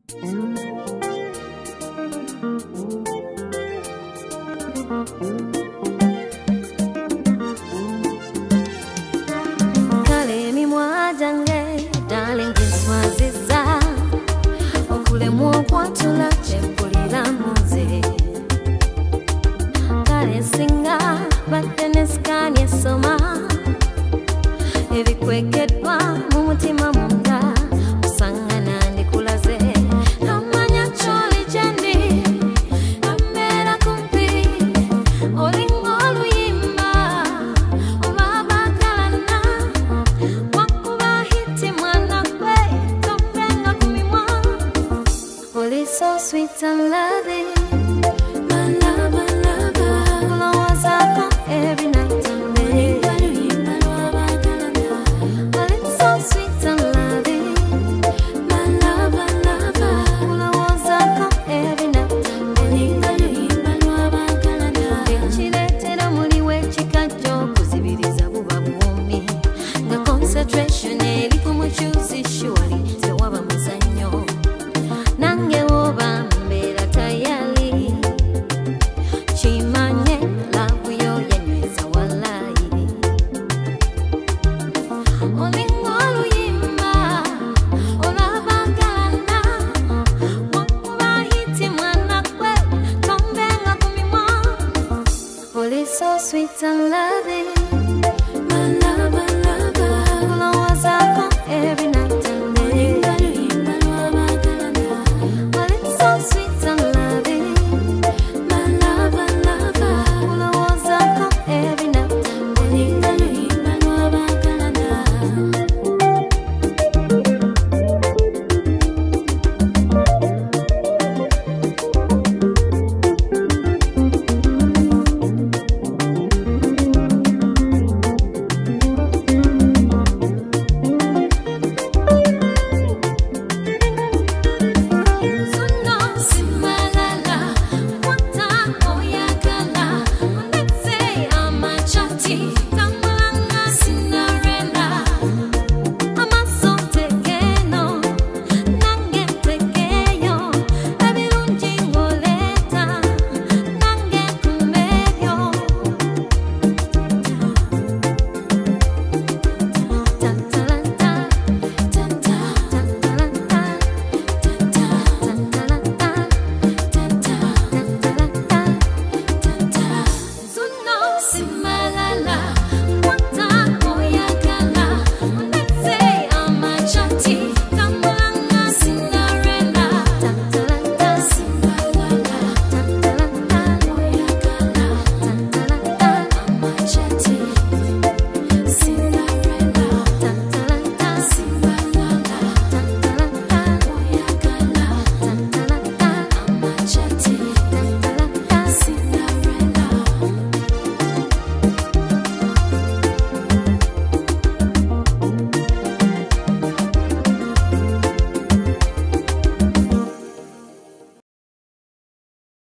Kalemi mwajange, darling kiswaziza okule mwokwatula chepulira muze kale singa bateneskani esoma ebikwekedwa mu mutima munda usangana ndikulaze namanya choli jendi namera kumpi olingo oluyimba obabakalana wakuba hiti mwana kwe tombenga kumimwa oli so sweet and loving.